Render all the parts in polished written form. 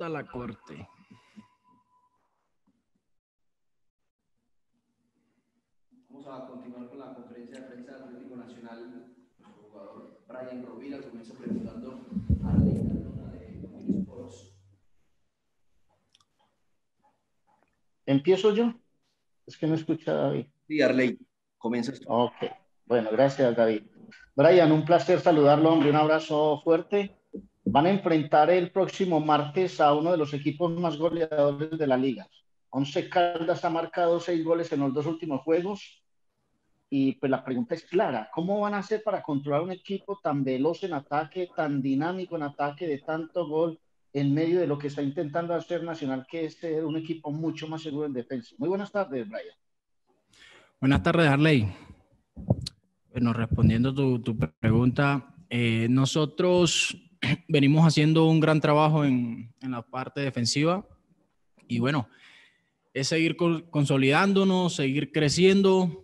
toda la corte. Vamos a continuar con la conferencia de prensa del Atlético Nacional. Nuestro jugador Brian Rovira comienza preguntando a Arley Cardona de Dominion Sports. ¿Empiezo yo? Es que no escucha David. Sí, Arley, comienzas tú. Ok, bueno, gracias David. Brian, un placer saludarlo, hombre, un abrazo fuerte. Van a enfrentar el próximo martes a uno de los equipos más goleadores de la liga. Once Caldas ha marcado 6 goles en los 2 últimos juegos. Y pues la pregunta es clara, ¿cómo van a hacer para controlar un equipo tan veloz en ataque, tan dinámico en ataque, de tanto gol en medio de lo que está intentando hacer Nacional, que es ser un equipo mucho más seguro en defensa? Muy buenas tardes, Brian. Buenas tardes, Arley. Bueno, respondiendo tu pregunta, nosotros venimos haciendo un gran trabajo en la parte defensiva y bueno, es seguir consolidándonos, seguir creciendo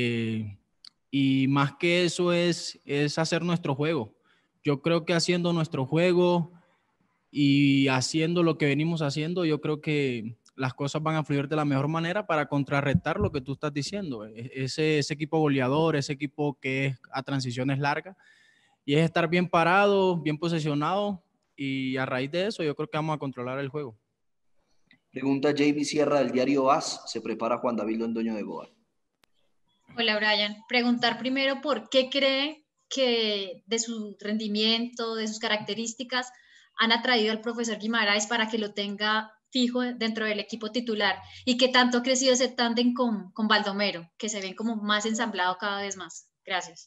y más que eso es hacer nuestro juego. Yo creo que haciendo nuestro juego y haciendo lo que venimos haciendo, yo creo que las cosas van a fluir de la mejor manera para contrarrestar lo que tú estás diciendo. Ese equipo goleador, ese equipo que es a transiciones largas, y es estar bien parado, bien posicionado, y a raíz de eso yo creo que vamos a controlar el juego. Pregunta JB Sierra del diario AS. Se prepara Juan David Londoño de Goa. Hola, Brian. Preguntar primero por qué cree que de su rendimiento, de sus características, han atraído al profesor Guimaraes para que lo tenga fijo dentro del equipo titular y que tanto ha crecido ese tándem con Baldomero, que se ven como más ensamblado cada vez más. Gracias.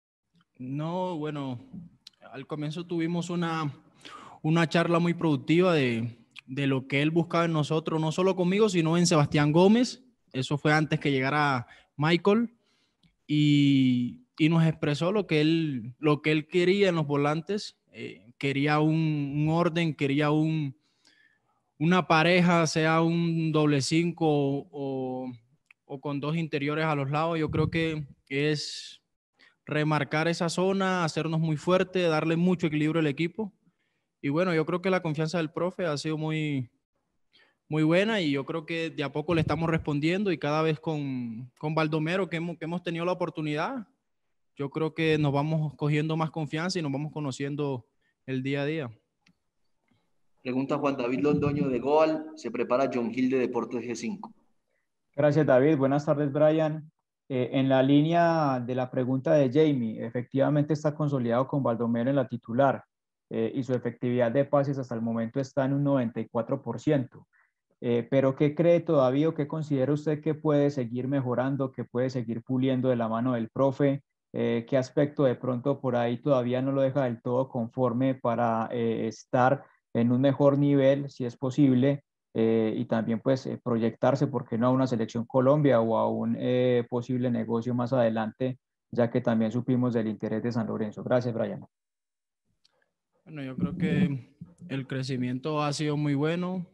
No, bueno, al comienzo tuvimos una charla muy productiva de lo que él buscaba en nosotros, no solo conmigo, sino en Sebastián Gómez. Eso fue antes que llegara Michael. Y nos expresó lo que él quería en los volantes. Quería un orden, quería una pareja, sea un doble 5 o con 2 interiores a los lados. Yo creo que es remarcar esa zona, hacernos muy fuerte, darle mucho equilibrio al equipo. Y bueno, yo creo que la confianza del profe ha sido muy buena y yo creo que de a poco le estamos respondiendo y cada vez con Baldomero que hemos tenido la oportunidad, yo creo que nos vamos cogiendo más confianza y nos vamos conociendo el día a día. Pregunta Juan David Londoño de Goal. Se prepara John Hill de Deportes G5. Gracias, David. Buenas tardes, Brian. En la línea de la pregunta de Jamie, efectivamente está consolidado con Baldomero en la titular y su efectividad de pases hasta el momento está en un 94%. Pero ¿qué cree todavía o qué considera usted que puede seguir mejorando, que puede seguir puliendo de la mano del profe? ¿Qué aspecto de pronto por ahí todavía no lo deja del todo conforme para estar en un mejor nivel, si es posible? Y también pues proyectarse, ¿por qué no a una selección Colombia o a un posible negocio más adelante, ya que también supimos del interés de San Lorenzo? Gracias, Brian. Bueno, yo creo que el crecimiento ha sido muy bueno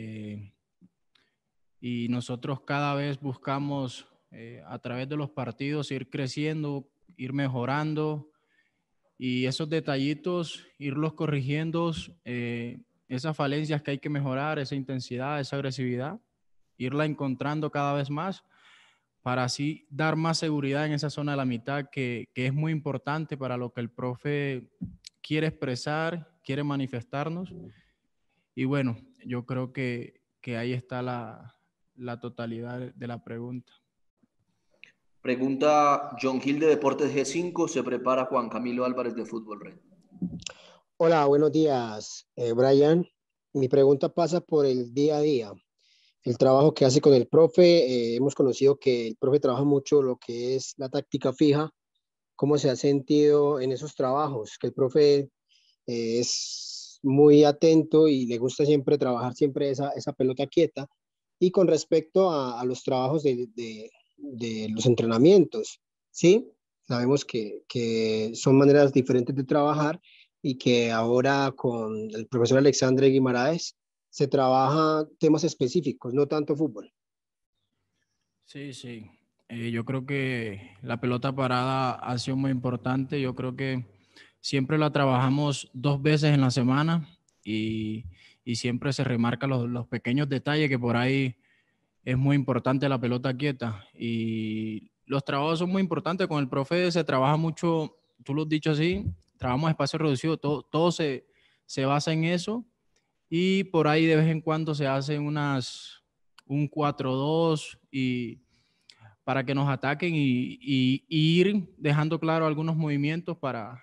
y nosotros cada vez buscamos a través de los partidos ir creciendo, ir mejorando y esos detallitos, irlos corrigiendo, esas falencias que hay que mejorar, esa intensidad, esa agresividad, irla encontrando cada vez más para así dar más seguridad en esa zona de la mitad que es muy importante para lo que el profe quiere expresar, quiere manifestarnos. Y bueno, yo creo que ahí está la totalidad de la pregunta. Pregunta John Hill de Deportes G5. Se prepara Juan Camilo Álvarez de Fútbol Red. Hola, buenos días, Brian. Mi pregunta pasa por el día a día, el trabajo que hace con el profe. Hemos conocido que el profe trabaja mucho lo que es la táctica fija. ¿Cómo se ha sentido en esos trabajos? Que el profe es muy atento y le gusta siempre trabajar siempre esa pelota quieta. Y con respecto a los trabajos de los entrenamientos, ¿sí? Sabemos que son maneras diferentes de trabajar y que ahora con el profesor Alexandre Guimaraes se trabaja temas específicos, no tanto fútbol. Sí, sí. Yo creo que la pelota parada ha sido muy importante. Yo creo que siempre la trabajamos 2 veces en la semana y y siempre se remarcan los pequeños detalles, que por ahí es muy importante la pelota quieta. Y los trabajos son muy importantes. Con el profe se trabaja mucho, tú lo has dicho así, trabajamos espacio reducido, todo se basa en eso. Y por ahí de vez en cuando se hacen un 4-2 y para que nos ataquen y ir dejando claro algunos movimientos para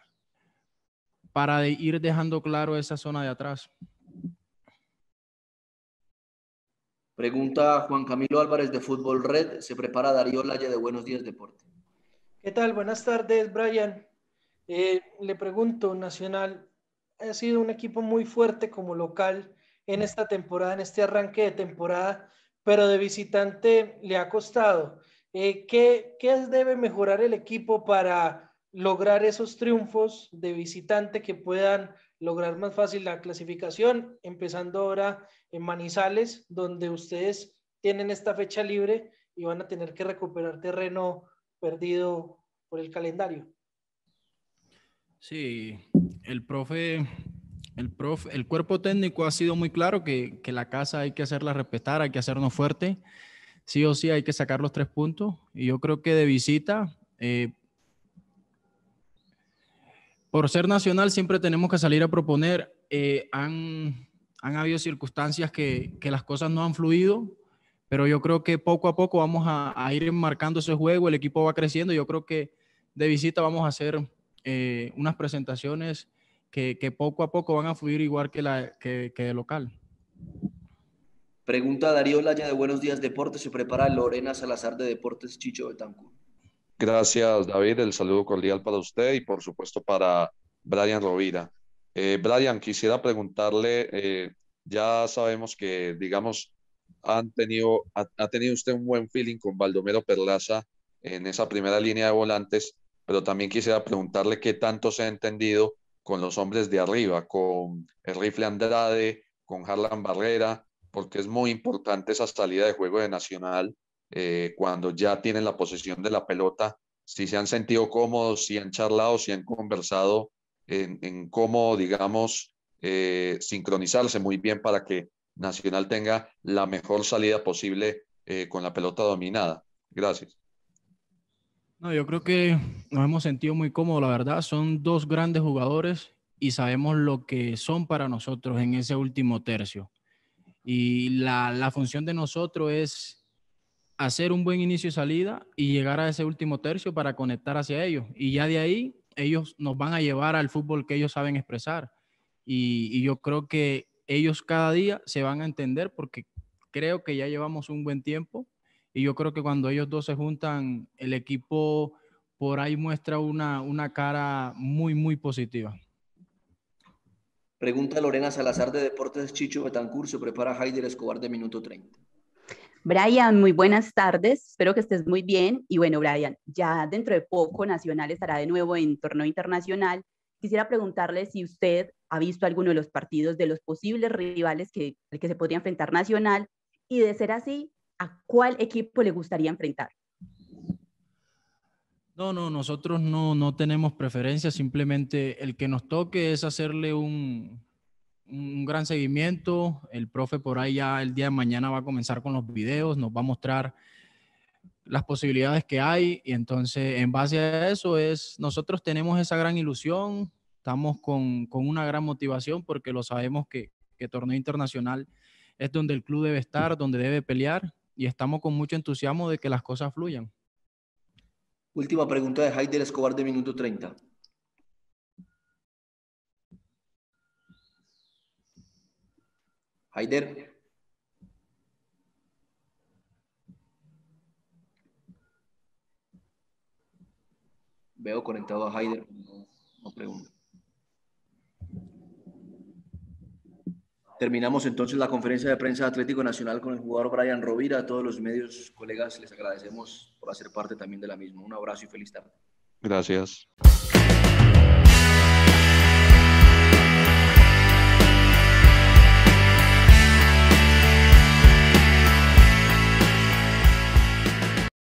ir dejando claro esa zona de atrás. Pregunta Juan Camilo Álvarez de Fútbol Red. Se prepara Darío Laya de Buenos Días Deporte. ¿Qué tal? Buenas tardes, Brian. Le pregunto, Nacional ha sido un equipo muy fuerte como local en esta temporada, en este arranque de temporada, pero de visitante le ha costado. ¿Qué debe mejorar el equipo para lograr esos triunfos de visitante que puedan lograr más fácil la clasificación, empezando ahora en Manizales, donde ustedes tienen esta fecha libre y van a tener que recuperar terreno perdido por el calendario? Sí, el cuerpo técnico ha sido muy claro que la casa hay que hacerla respetar, hay que hacernos fuerte. Sí o sí hay que sacar los 3 puntos. Y yo creo que de visita, por ser Nacional, siempre tenemos que salir a proponer. Han habido circunstancias que las cosas no han fluido, pero yo creo que poco a poco vamos a ir marcando ese juego, el equipo va creciendo. Yo creo que de visita vamos a hacer unas presentaciones que poco a poco van a fluir igual que de local. Pregunta Darío Laya de Buenos Días Deportes. Se prepara Lorena Salazar de Deportes Chicho Betancourt. Gracias, David. El saludo cordial para usted y por supuesto para Brian Rovira. Brian, quisiera preguntarle, ya sabemos que, digamos, ha tenido usted un buen feeling con Baldomero Perlaza en esa primera línea de volantes, pero también quisiera preguntarle qué tanto se ha entendido con los hombres de arriba, con el Rifle Andrade, con Harlan Barrera, porque es muy importante esa salida de juego de Nacional cuando ya tienen la posesión de la pelota, si se han sentido cómodos, si han charlado, si han conversado en cómo, digamos, sincronizarse muy bien para que Nacional tenga la mejor salida posible con la pelota dominada. Gracias. No, yo creo que nos hemos sentido muy cómodos, la verdad. Son 2 grandes jugadores y sabemos lo que son para nosotros en ese último tercio. Y la función de nosotros es hacer un buen inicio y salida y llegar a ese último tercio para conectar hacia ellos. Y ya de ahí ellos nos van a llevar al fútbol que ellos saben expresar. Y yo creo que ellos cada día se van a entender porque creo que ya llevamos un buen tiempo y yo creo que cuando ellos 2 se juntan, el equipo por ahí muestra una cara muy, muy positiva. Pregunta Lorena Salazar de Deportes Chicho Betancourt. Se prepara Haider Escobar de Minuto 30. Brian, muy buenas tardes, espero que estés muy bien. Y bueno, Brian, ya dentro de poco Nacional estará de nuevo en torneo internacional. Quisiera preguntarle si usted ha visto alguno de los partidos de los posibles rivales al que se podría enfrentar Nacional y de ser así, ¿a cuál equipo le gustaría enfrentar? No, nosotros no tenemos preferencia, simplemente el que nos toque es hacerle un gran seguimiento. El profe por ahí ya el día de mañana va a comenzar con los videos, nos va a mostrar las posibilidades que hay y entonces en base a eso nosotros tenemos esa gran ilusión, estamos con una gran motivación porque lo sabemos que torneo internacional es donde el club debe estar, donde debe pelear y estamos con mucho entusiasmo de que las cosas fluyan. Última pregunta de Haider Escobar de Minuto 30. Haider. Veo conectado a Haider. No pregunto. Terminamos entonces la conferencia de prensa de Atlético Nacional con el jugador Brian Rovira. A todos los medios, colegas, les agradecemos por hacer parte también de la misma. Un abrazo y feliz tarde. Gracias.